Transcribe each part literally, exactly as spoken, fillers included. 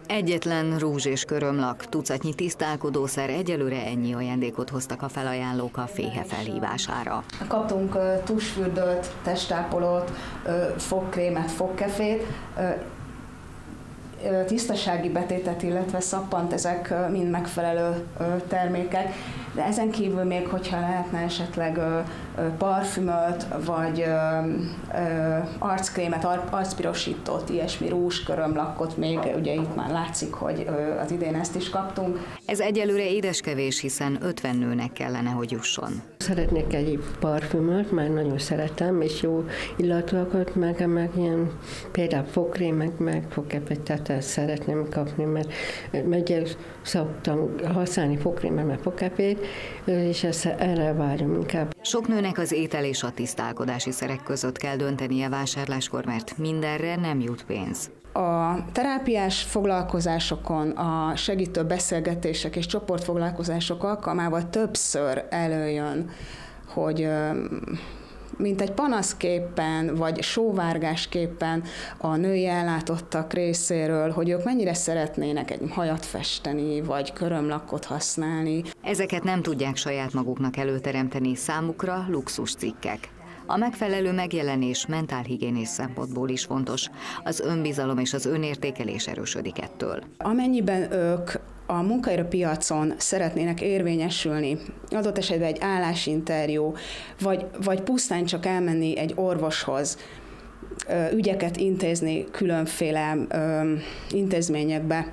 Egyetlen rúzs és körömlak, tucatnyi tisztálkodószer, egyelőre ennyi ajándékot hoztak a felajánlók a Féhe felhívására. Kaptunk uh, tusfürdőt, testápolót, uh, fogkrémet, fogkefét, uh, tisztasági betétet, illetve szappant, ezek mind megfelelő termékek, de ezen kívül még, hogyha lehetne esetleg parfümöt, vagy arckrémet, arcpirosítót, ilyesmi rúzs, körömlakot még, ugye itt már látszik, hogy az idén ezt is kaptunk. Ez egyelőre édeskevés, hiszen ötven nőnek kellene, hogy jusson. Szeretnék egy parfümöt, mert nagyon szeretem, és jó illatokat, meg, meg ilyen például fogkrémek, meg fogkefetet szeretném kapni, mert megyek, szoktam használni fogkrémet, meg fogkefét, és ezt erre vágyom inkább. Sok nőnek az étel és a tisztálkodási szerek között kell döntenie vásárláskor, mert mindenre nem jut pénz. A terápiás foglalkozásokon, a segítő beszélgetések és csoportfoglalkozások alkalmával többször előjön, hogy mint egy panaszképpen, vagy sóvárgásképpen a női ellátottak részéről, hogy ők mennyire szeretnének egy hajat festeni, vagy körömlakot használni. Ezeket nem tudják saját maguknak előteremteni, számukra luxus cikkek. A megfelelő megjelenés mentálhigiénés szempontból is fontos. Az önbizalom és az önértékelés erősödik ettől. Amennyiben ők a munkaerőpiacon szeretnének érvényesülni, adott esetben egy állásinterjú, vagy, vagy pusztán csak elmenni egy orvoshoz, ügyeket intézni különféle ö, intézményekbe,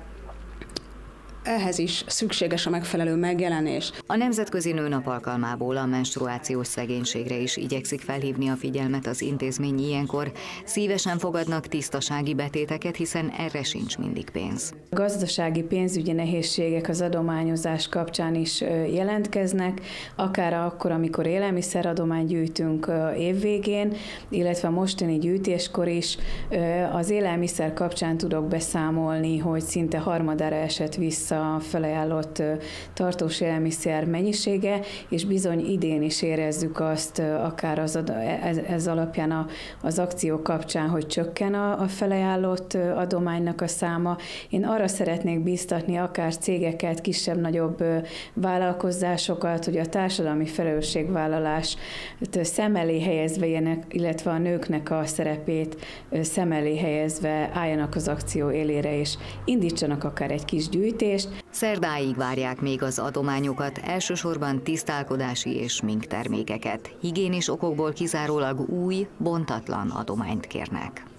ehhez is szükséges a megfelelő megjelenés. A Nemzetközi Nőnap alkalmából a menstruációs szegénységre is igyekszik felhívni a figyelmet az intézmény ilyenkor. Szívesen fogadnak tisztasági betéteket, hiszen erre sincs mindig pénz. A gazdasági pénzügyi nehézségek az adományozás kapcsán is jelentkeznek, akár akkor, amikor élelmiszeradományt gyűjtünk évvégén, illetve a mostani gyűjtéskor is. Az élelmiszer kapcsán tudok beszámolni, hogy szinte harmadára esett vissza a felajánlott tartós élelmiszer mennyisége, és bizony idén is érezzük azt, akár az, ez, ez alapján a, az akció kapcsán, hogy csökken a, a felajánlott adománynak a száma. Én arra szeretnék bíztatni akár cégeket, kisebb-nagyobb vállalkozásokat, hogy a társadalmi felelősségvállalást szem elé helyezve, illetve a nőknek a szerepét szem elé helyezve álljanak az akció élére, és indítsanak akár egy kis gyűjtést. Szerdáig várják még az adományokat, elsősorban tisztálkodási és sminktermékeket. Higiénis okokból kizárólag új, bontatlan adományt kérnek.